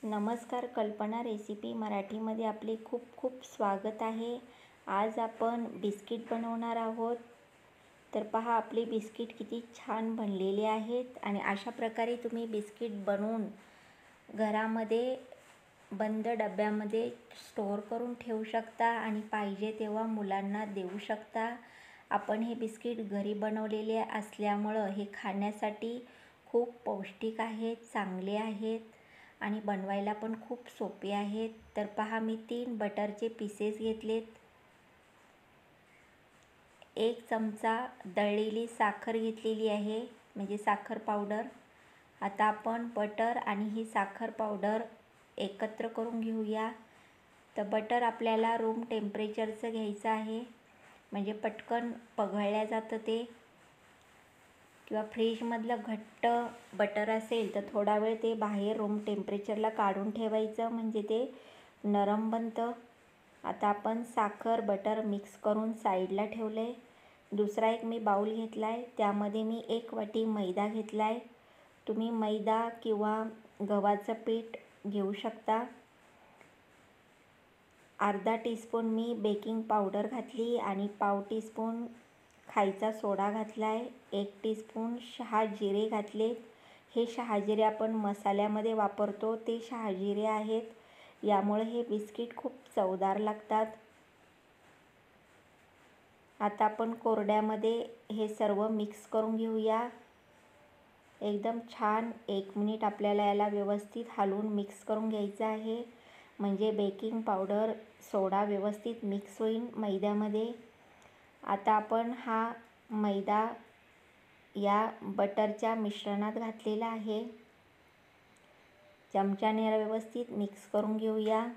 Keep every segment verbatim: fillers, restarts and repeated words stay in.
नमस्कार, कल्पना रेसिपी मराठीमध्ये आपले खूप खूप स्वागत आहे. आज आपण बिस्किट बनवणार आहोत. तर पहा, आपले बिस्किट किती छान बनलेले आहेत आणि अशा प्रकारे तुम्ही बिस्किट बनवून घरामध्ये बंद डब्यामध्ये स्टोअर करून ठेवू शकता आणि पाहिजे तेव्हा मुलांना देऊ शकता. आपण हे बिस्किट घरी बनवलेले असल्यामुळं हे खाण्यासाठी खूप पौष्टिक आहेत, चांगले आहेत आणि बनवायला पण खूप सोपे आहेत. तर पहा, मी तीन बटरचे पीसेस घेतलेत. एक चमचा दळलेली साखर घेतलेली आहे, म्हणजे साखर पावडर. आता आपण बटर आणि ही साखर पावडर एकत्र करून घेऊया. तर बटर आपल्याला रूम टेम्परेचरचं घ्यायचं आहे, म्हणजे पटकन पघळल्या जातं ते. किंवा फ्रीजमधलं घट्ट बटर असेल तर थोडा वेळ ते बाहेर रूम टेम्परेचरला काढून ठेवायचं, म्हणजे ते नरम बनतं. आता आपण साखर बटर मिक्स करून साईडला ठेवलं आहे. दुसरा एक मी बाऊल घेतला आहे, त्यामध्ये मी एक वाटी मैदा घेतला आहे. तुम्ही मैदा किंवा गव्हाचं पीठ घेऊ शकता. अर्धा टीस्पून मी बेकिंग पावडर घातली आणि पाव टीस्पून खायचा सोडा घातला आहे. एक टीस्पून शहाजिरे घातले. हे शहाजिरे आपण मसाल्यामध्ये वापरतो ते शहाजिरे आहेत, यामुळे हे बिस्किट खूप चवदार लागतात. आता आपण कोरड्यामध्ये हे सर्व मिक्स करून घेऊया. एकदम छान एक मिनिट आपल्याला याला व्यवस्थित हलवून मिक्स करून घ्यायचं आहे, म्हणजे बेकिंग पावडर सोडा व्यवस्थित मिक्स होईल मैद्यामध्ये. आता आपण हा मैदा या बटरच्या मिश्रणात घातलेला आहे. चमच्याने व्यवस्थित मिक्स करून घेऊया.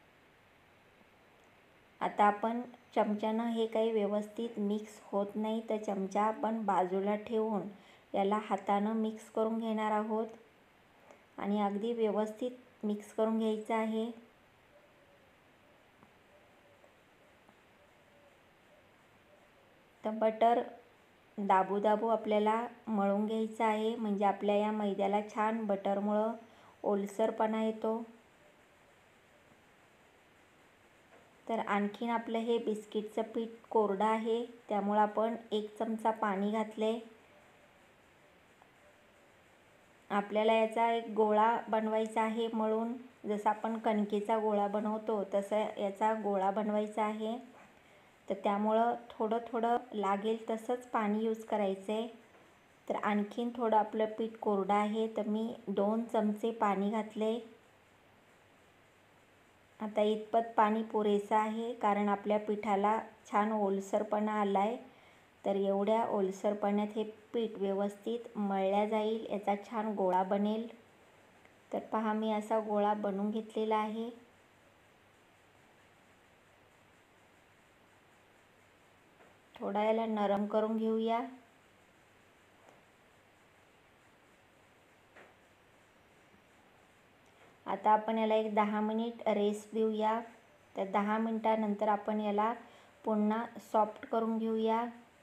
आता आपण चमच्यानं हे काही व्यवस्थित मिक्स होत नाही, तर चमचा आपण बाजूला ठेवून याला हातानं मिक्स करून घेणार आहोत आणि अगदी व्यवस्थित मिक्स करून घ्यायचं आहे. तर बटर दाबू दाबू आपल्याला मळून घ्यायचं आहे, म्हणजे आपल्या या मैद्याला छान बटरमुळं ओलसरपणा येतो. तर आणखीन आपलं हे बिस्किटचं पीठ कोरडं आहे, त्यामुळं आपण एक चमचा पाणी घातले. आपल्याला याचा एक गोळा बनवायचा आहे मळून. जसं आपण कणकेचा गोळा बनवतो तसं याचा गोळा बनवायचा आहे. तर त्यामुळं थोडं थोडं लागेल तसंच पाणी यूज करायचं आहे. तर आणखीन थोडं आपलं पीठ कोरडं आहे, तर मी दोन चमचे पाणी घातले. आता इतपत पाणी पुरेसं आहे, कारण आपल्या पिठाला छान ओलसरपणा आला आहे. तर एवढ्या ओलसरपण्यात हे पीठ व्यवस्थित मळल्या जाईल, याचा छान गोळा बनेल. तर पहा, मी असा गोळा बनवून घेतलेला आहे. थोडा याला नरम करून घेऊया. आता आपण याला एक दहा मिनिट रेस्ट देऊया. तर दहा मिनिटानंतर आपण याला पुन्हा सॉफ्ट करून घेऊया.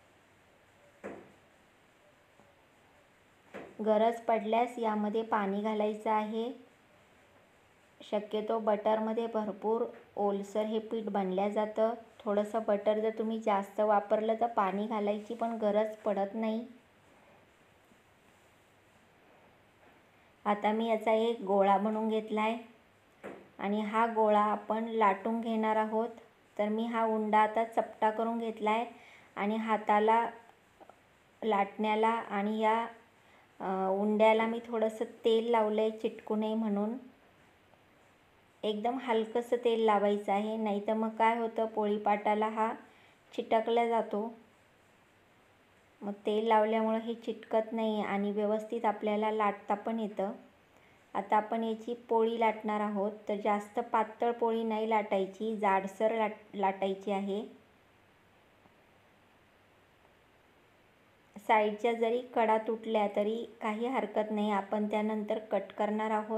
गरज पडल्यास यामध्ये पाणी घालायचं आहे. शक्यतो बटरमध्ये भरपूर ओलसर हे पीठ बनल्या जातं. थोडंसं बटर जर तुम्ही जास्त वापरलं तर पाणी घालायची पण गरज पडत नाही. आता मी याचा एक गोळा बनवून घेतला आहे आणि हा गोळा आपण लाटून घेणार आहोत. तर मी हा उंडा आता चपटा करून घेतला आहे आणि हाताला लाटण्याला आणि या उंड्याला मी थोडंसं तेल लावलं आहे चिटकू नये म्हणून. एकदम हलकंसं तेल लावायचं आहे, नाही तर मग काय होतं, पोळीपाटाला हा चिटकला जातो. मग तेल लावल्यामुळं हे चिटकत नाही आणि व्यवस्थित आपल्याला लाटता पण येतं. आता आपण याची पोळी लाटणार आहोत. तर जास्त पातळ पोळी नाही लाटायची, जाडसर लाट लाटायची आहे. साईडच्या जरी कडा तुटल्या तरी काही हरकत नाही, आपण त्यानंतर कट करणार आहोत.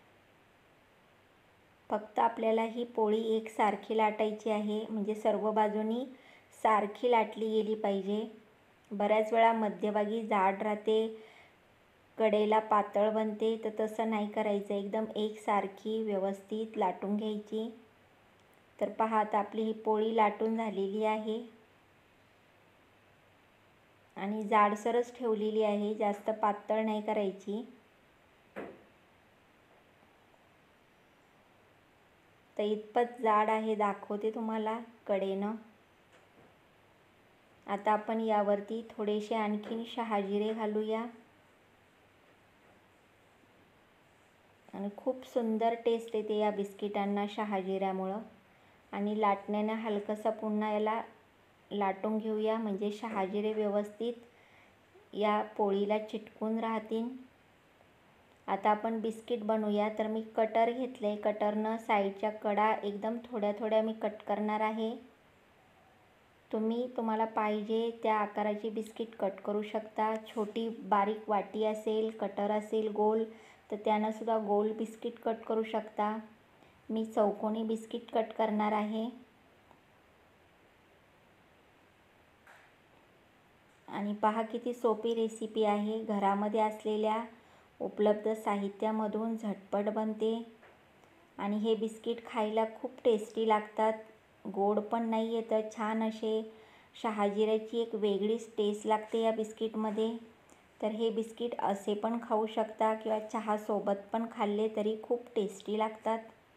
फक्त आपल्याला ही पोळी एकसारखी लाटायची आहे, म्हणजे सर्व बाजूनी सारखी लाटली गेली पाहिजे. बऱ्याच वेळा मध्यभागी जाड राहते कडेला पातळ बनते, तर तसं नाही करायचं, एकदम एकसारखी व्यवस्थित लाटून घ्यायची। तर पहा आता आपली ही पोळी लाटून झालेली आहे आणि जाडसरच ठेवलेली आहे, जास्त पातळ नाही करायची। तर इतपत जाड आहे, दाखवते तुम्हाला कडेनं। आता आपण यावरती थोडेसे आणखीन शहाजिरे घालूया आणि खूप सुंदर टेस्ट येते या बिस्किटांना शहाजिऱ्यामुळं। आणि लाटण्याने हलकंसं पुन्हा याला लाटून घेऊया, म्हणजे शहाजिरे व्यवस्थित या पोळीला चिटकून राहतील। आता आपण बिस्किट बनवूया। तर मी कटर घेतले, कटरनं साईडच्या कडा एकदम थोड्या थोड्या मी कट करणार आहे। तुम्ही तुम्हाला पाहिजे त्या आकाराची बिस्किट कट करू शकता। छोटी बारीक वाटी असेल, कटर असेल गोल, तर त्यानं सुद्धा गोल बिस्किट कट करू शकता। मी चौकोनी बिस्किट कट करणार आहे। आणि पहा किती सोपी रेसिपी आहे, घरामध्ये असलेल्या उपलब्ध साहित्यामधून झटपट बनते। आणि हे बिस्किट खायला खूप टेस्टी लागतात, गोड पण नाही येतं, छान असे शहाजिऱ्याची एक वेगळीच टेस्ट लागते या बिस्किटमध्ये। तर हे बिस्किट असे पण खाऊ शकता किंवा चहासोबत पण खाल्ले तरी खूप टेस्टी लागतात।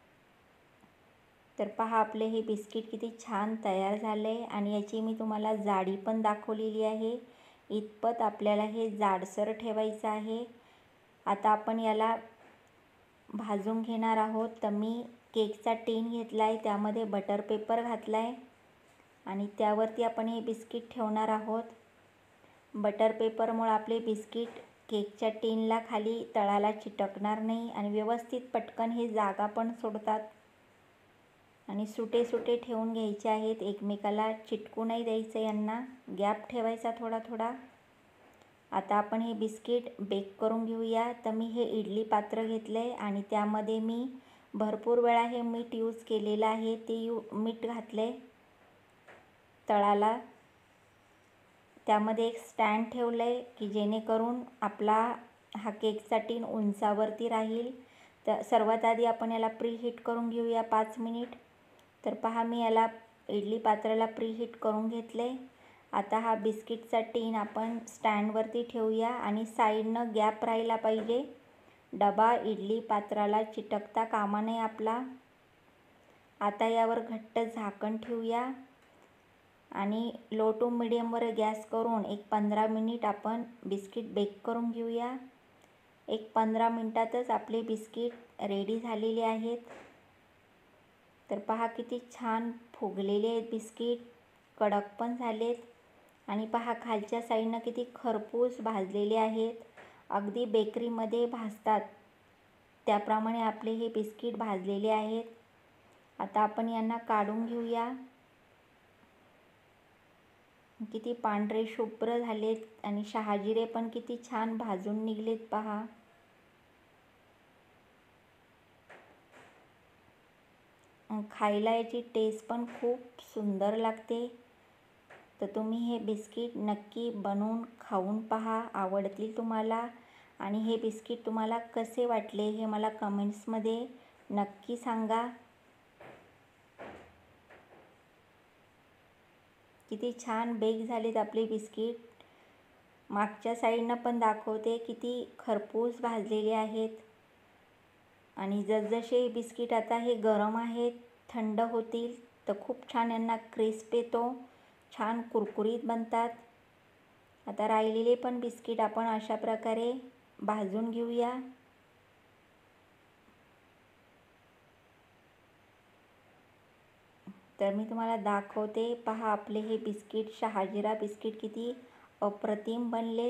तर पहा आपले हे बिस्किट किती छान तयार झाले आणि याची मी तुम्हाला जाडी पण दाखवलेली आहे। इतपत आपल्याला हे जाडसर ठेवायचं आहे। आता आपण याला भाजून घेणार आहोत। तर मी केकचा टीन घेतला आहे, त्यामध्ये बटर पेपर घातला आहे आणि त्यावरती आपण हे बिस्किट ठेवणार आहोत। बटर पेपरमुळे आपले बिस्किट केकच्या टीनला खाली तळाला चिटकणार नाही आणि व्यवस्थित पटकन हे जागा पण सोडतात। आणि सुटे सुटे ठेवून घ्यायचे आहेत, एकमेकाला चिटकू नाही द्यायचं, यांना गॅप ठेवायचा थोडा थोडा। आता आपण हे बिस्किट बेक करून घेऊया। तर मी हे इडली पात्र घेतले आणि त्यामध्ये मी भरपूर वेळा हे मीठ यूज केलेलं आहे, ते यू मीठ घातले तळाला। त्यामध्ये एक स्टँड ठेवलं आहे की जेणेकरून आपला हा केकचा टीन उंचावरती राहील। तर सर्वात आधी आपण याला प्रीहीट करून घेऊया पाच मिनिट। तर पहा मी याला इडली पात्राला प्रीहीट करून घेतले। आता हा बिस्किटचा टीन आपण स्टँडवरती ठेवूया आणि साईडनं गॅप राहायला पाहिजे, डबा इडली पात्राला चिटकता कामा नये आपला। आता यावर घट्ट झाकण ठेवूया आणि लो टू मिडियमवर गॅस करून एक पंधरा मिनिट आपण बिस्किट बेक करून घेऊया। एक पंधरा मिनटातच आपले बिस्किट रेडी झालेले आहेत। तर पहा किती छान फुगलेले आहेत बिस्किट, कडक पण झालेत आणि पहा खालच्या साईडनं किती खरपूस भाजलेले आहेत, अगदी बेकरीमध्ये भाजतात त्याप्रमाणे आपले हे बिस्किट भाजलेले आहेत। आता आपण यांना काढून घेऊया। किती पांढरे शुभ्र झालेत आणि शहाजिरे पण किती छान भाजून निघलेत पहा। खायला याची टेस्ट पण खूप सुंदर लागते। तर तुम्ही हे बिस्किट नक्की बनवून खाऊन पहा, आवडतील तुम्हाला। आणि हे बिस्किट तुम्हाला कसे वाटले हे मला कमेंट्समध्ये नक्की सांगा। किती छान बेक झालेत आपले बिस्किट, मागच्या साईडनं पण दाखवते किती खरपूस भाजलेले आहेत। आणि जसजसे बिस्किट आता हे गरम आहेत, थंड होतील तर खूप छान यांना क्रिस्प येतो, छान कुरकुरीत बनतात। आता राहिलेले पण बिस्किट आपण अशा प्रकारे भाजून घेऊया। तर मी तुम्हाला दाखवते, पहा आपले हे बिस्किट शहाजिरा बिस्किट किती अप्रतिम बनलेत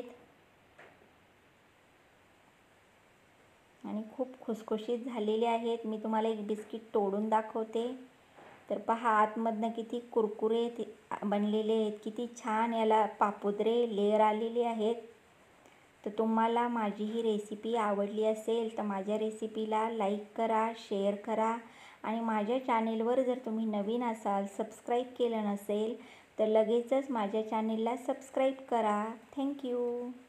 आणि खूप खुसखुशीत झालेले आहेत। मी तुम्हाला एक बिस्किट तोडून दाखवते। तर पहा आतमधनं किती कुरकुरे बनलेले आहेत, किती छान याला पापुद्रे लेयर आलेले आहेत। तर तुम्हाला माझी ही रेसिपी आवडली असेल तर माझ्या रेसिपीला लाईक करा, शेअर करा आणि माझ्या चॅनेलवर जर तुम्ही नवीन असाल, सबस्क्राईब केलं नसेल तर लगेचच माझ्या चॅनेलला सबस्क्राईब करा। थँक्यू।